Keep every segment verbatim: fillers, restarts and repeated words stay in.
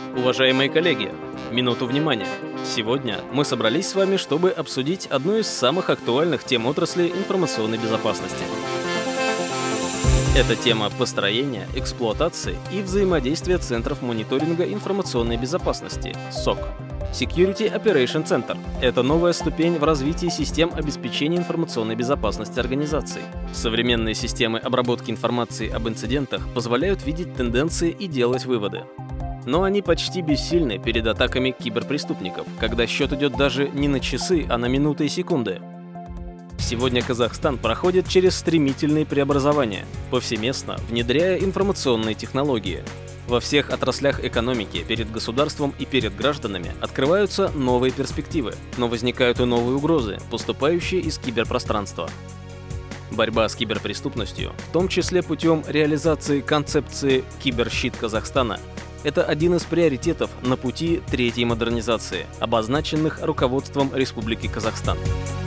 Уважаемые коллеги, минуту внимания. Сегодня мы собрались с вами, чтобы обсудить одну из самых актуальных тем отрасли информационной безопасности. Это тема построения, эксплуатации и взаимодействия центров мониторинга информационной безопасности – сок. Security Operation Center – это новая ступень в развитии систем обеспечения информационной безопасности организаций. Современные системы обработки информации об инцидентах позволяют видеть тенденции и делать выводы. Но они почти бессильны перед атаками киберпреступников, когда счет идет даже не на часы, а на минуты и секунды. Сегодня Казахстан проходит через стремительные преобразования, повсеместно внедряя информационные технологии. Во всех отраслях экономики перед государством и перед гражданами открываются новые перспективы, но возникают и новые угрозы, поступающие из киберпространства. Борьба с киберпреступностью, в том числе путем реализации концепции «Киберщит Казахстана», это один из приоритетов на пути третьей модернизации, обозначенных руководством Республики Казахстан.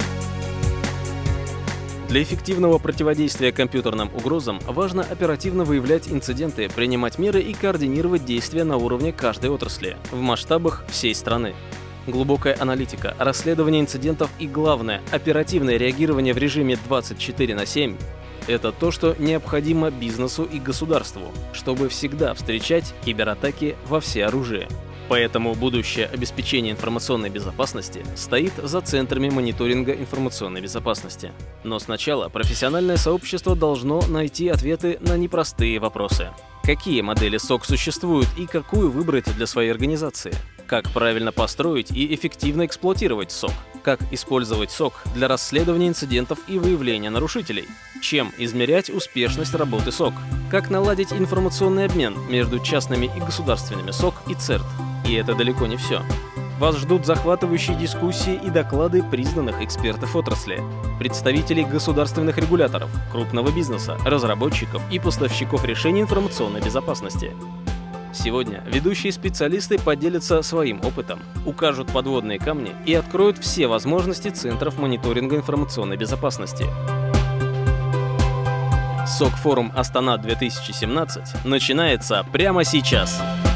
Для эффективного противодействия компьютерным угрозам важно оперативно выявлять инциденты, принимать меры и координировать действия на уровне каждой отрасли, в масштабах всей страны. Глубокая аналитика, расследование инцидентов и, главное, оперативное реагирование в режиме двадцать четыре на семь – это то, что необходимо бизнесу и государству, чтобы всегда встречать кибератаки во всеоружии. Поэтому будущее обеспечения информационной безопасности стоит за центрами мониторинга информационной безопасности. Но сначала профессиональное сообщество должно найти ответы на непростые вопросы. Какие модели сок существуют и какую выбрать для своей организации? Как правильно построить и эффективно эксплуатировать сок? Как использовать сок для расследования инцидентов и выявления нарушителей? Чем измерять успешность работы сок? Как наладить информационный обмен между частными и государственными сок и церт? И это далеко не все. Вас ждут захватывающие дискуссии и доклады признанных экспертов отрасли, представителей государственных регуляторов, крупного бизнеса, разработчиков и поставщиков решений информационной безопасности. Сегодня ведущие специалисты поделятся своим опытом, укажут подводные камни и откроют все возможности центров мониторинга информационной безопасности. сок-форум Астана две тысячи семнадцать начинается прямо сейчас.